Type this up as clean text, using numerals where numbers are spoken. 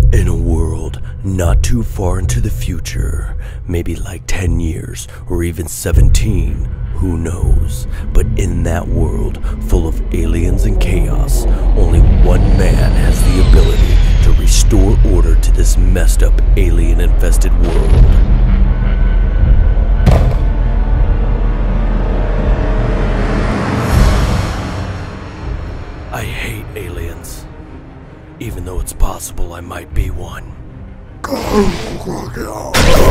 In a world not too far into the future, maybe like 10 years or even 17, who knows? But in that world full of aliens and chaos, only one man has the ability to restore order to this messed up alien-infested world. I hate aliens, even though it's possible I might be one.